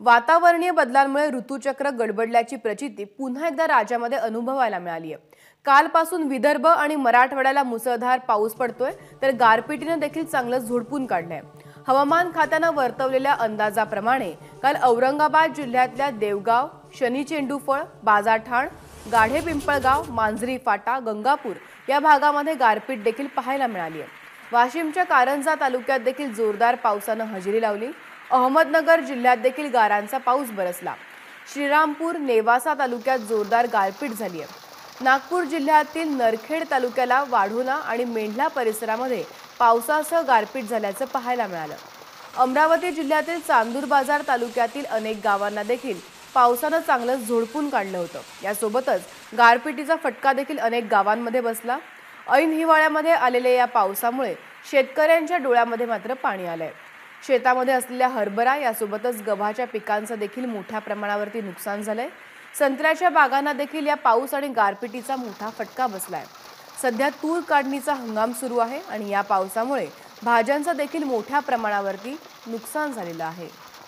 वातावरणीय बदलांमुळे ऋतुचक्र गडबडल्याची प्रचिती पुन्हा एकदा राज्यामध्ये अनुभवायला मिळाली आहे। कालपासून विदर्भ आणि मराठवाड्याला मुसळधार पाऊस पडतोय, तर गारपिटीने देखील चांगलं झोडपून काढलंय। हवामान खात्यानं वर्तवलेल्या अंदाजाप्रमाणे काल औरंगाबाद जिल्ह्यातल्या देवगाव, शनीचेंडूफळ, बाजारठाण, गाढे पिंपळगाव, मांजरी फाटा, गंगापूर या भागामध्ये गारपीट देखील पाहायला मिळाली आहे। वाशिमच्या कारंजा तालुक्यात देखील जोरदार पावसानं हजेरी लावली। अहमदनगर जिल्ह्यात देखील गारांचा पाऊस बरसला। श्रीरामपूर, नेवासा तालुक्यात जोरदार गारपीट झाली आहे। नागपूर जिल्ह्यातील नरखेड तालुक्याला वाढोणा आणि मेंढला परिसरामध्ये पावसासह गारपीट झाल्याचं पाहायला मिळालं। अमरावती जिल्ह्यातील चांदूर बाजार तालुक्यातील अनेक गावांना देखील पावसानं चांगलं झोडपून काढलं होतं। यासोबतच गारपिटीचा फटका देखील अनेक गावांमध्ये बसला। ऐन हिवाळ्यामध्ये आलेल्या या पावसामुळे शेतकऱ्यांच्या डोळ्यामध्ये मात्र पाणी आलंय। शेतामध्ये असलेल्या हरभरा यासोबतच गव्हाच्या पिकांचं देखील मोठ्या प्रमाणावरती नुकसान झालंय। संत्र्याच्या बागांना देखील या पाऊस आणि गारपिटीचा मोठा फटका बसलाय। सध्या तूर काढणीचा हंगाम सुरू आहे आणि या पावसामुळे भाज्यांचं देखील मोठ्या प्रमाणावरती नुकसान झालेलं आहे।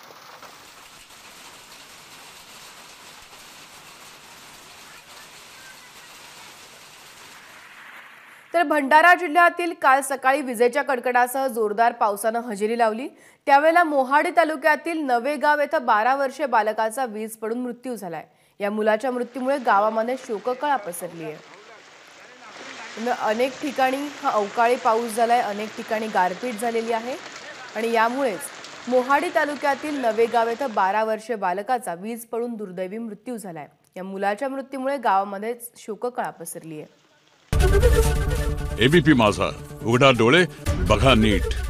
तर भंडारा जिल्ह्यातील काल सकाळी विजेच्या कडकडासह जोरदार पावसानं हजेरी लावली। त्यावेळेला मोहाडी तालुक्यातील नवेगाव येथे 12 वर्षीय बालकाचा वीज पडून मृत्यू झालाय। या मुलाच्या मृत्यूमुळे गावामध्ये शोककळा पसरली आहे। अनेक ठिकाणी अवकाळी पाऊस झालाय, अनेक ठिकाणी गारपीट झालेली आहे आणि यामुळेच मोहाडी तालुक्यातील नवेगाव येथे 12 वर्षीय बालकाचा वीज पडून दुर्दैवी मृत्यू झालाय। या मुलाच्या मृत्यूमुळे गावामध्ये शोककळा पसरली आहे। एबीपी माझा, उघडा डोळे बघा नीट।